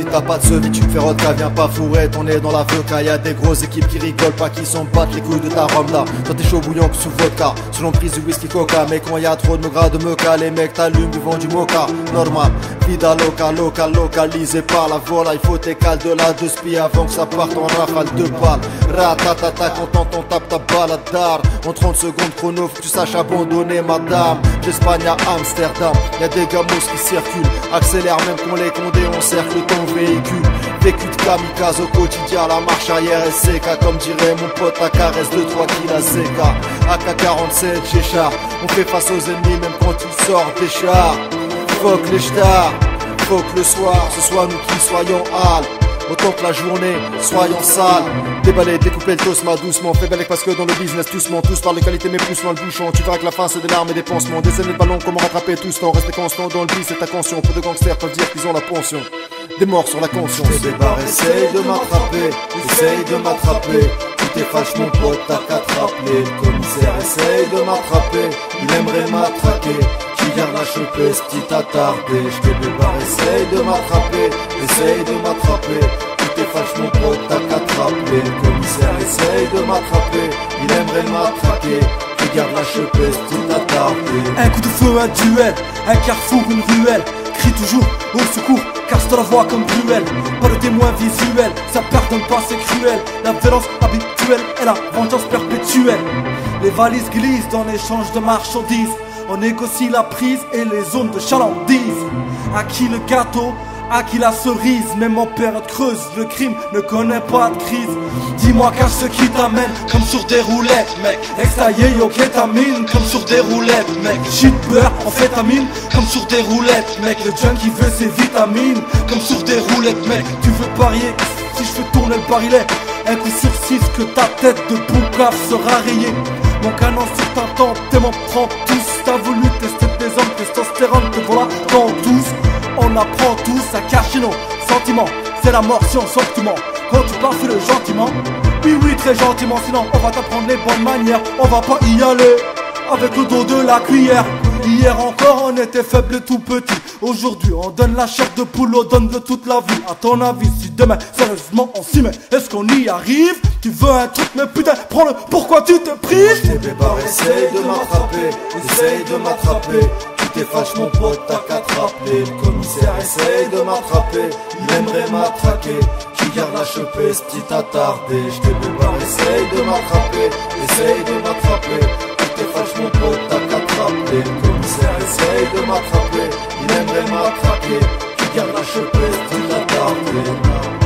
Si t'as pas de sevis, tu me fais rodka, viens pas fourrer ton nez dans la vodka. Y'a des grosses équipes qui rigolent pas, qui s'en battent les couilles de ta rhum là. Toi t'es chaud bouillant que sous vodka, sous l'emprise du whisky coca. Mais quand y'a trop de gras de mocha, les mecs t'allument, buvant du mocha. Normal, vida loca, localisé par la vola. Il faut tes cales de la deux spi avant que ça parte en rafale de balles. Ratatata, quand on tape ta baladar. En 30 secondes chrono, faut que tu saches abandonner madame. D'Espagne à Amsterdam, y'a des gamos qui circulent. Accélère même quand les condés encerclent ton véhicule. Vécu de kamikaze au quotidien, la marche arrière est séca. Comme dirait mon pote, la caresse de 3 kills à CK. AK-47, Chéchard, on fait face aux ennemis même quand ils sortent des chars. Fuck les stars, fuck le soir, ce soit nous qui soyons hal. Autant que la journée, soyons sales. Déballer, découper le tosma doucement. Fais belle parce que dans le business, doucement. Tous parlent de qualité mais plus loin le bouchon. Tu verras que la fin c'est des larmes et des pansements. Des années de ballon, comment rattraper tout ce temps. Rester constant dans le bis, c'est ta conscience. Peu de gangsters peuvent dire qu'ils ont la pension. Des morts sur la conscience. Bébé bar, essaye de m'attraper, essaye de m'attraper. Tout est fâche mon pote, t'as qu'à te rappeler. Le commissaire essaye de m'attraper, il aimerait m'attraquer. Qui vient la choper, ce petit attardé. Bébé bar, essaye de m'attraper, essaye de m'attraper. Tout est fâche mon pote, t'as qu'à te rappeler. Le commissaire essaye de m'attraper, il aimerait m'attraquer. Qui garde la choper, ce petit attardé. Un coup de feu, un duel, un carrefour, une ruelle. Crie toujours au secours, car je te la vois comme cruelle. Pas de témoin visuel, ça pardonne pas, c'est cruel. La violence habituelle et la vengeance perpétuelle. Les valises glissent dans l'échange de marchandises. On négocie la prise et les zones de chalandise. À qui le gâteau, à qui la cerise. Même en période creuse, le crime ne connaît pas de crise. Dis-moi cache ce qui t'amène, comme sur des roulettes, mec. Extaillé, yo, kétamine, comme sur des roulettes, mec. Shit, beurre, amphétamine, comme sur des roulettes, mec. Le junkie veut ses vitamines, comme sur des roulettes, mec. Tu veux parier, si je fais tourner le barillet, un coup sur 6 que ta tête de boucave sera rayée. Mon canon sur ta tempe, tes membres trempent tous. T'as voulu tester des hommes, testostérone, te voilà dans tous. On apprend tous à cacher nos sentiments. C'est la mort si on sentiment. Quand tu parles, fais-le gentiment. Oui, oui, très gentiment. Sinon, on va t'apprendre les bonnes manières. On va pas y aller avec le dos de la cuillère. Hier encore, on était faible et tout petit. Aujourd'hui, on donne la chair de poule, on donne de toute la vie. À ton avis, si demain, sérieusement, on s'y met, est-ce qu'on y arrive? Tu veux un truc, mais putain, prends-le. Pourquoi tu te prives? Bébé bar, essaye de m'attraper, essaye de m'attraper. Tout est fâche mon pote, t'as qu'à te rappeler. Le commissaire essaye de m'attraper, il aimerait m'attraquer. Qui garde la choper, ce petit attardé. Bébé bar, essaye de m'attraper, essaye de m'attraper. Tout est fâche mon pote, t'as qu'à te rappeler. Le commissaire essaye de m'attraper, il aimerait m'attraquer. Qui garde la choper, ce petit attardé.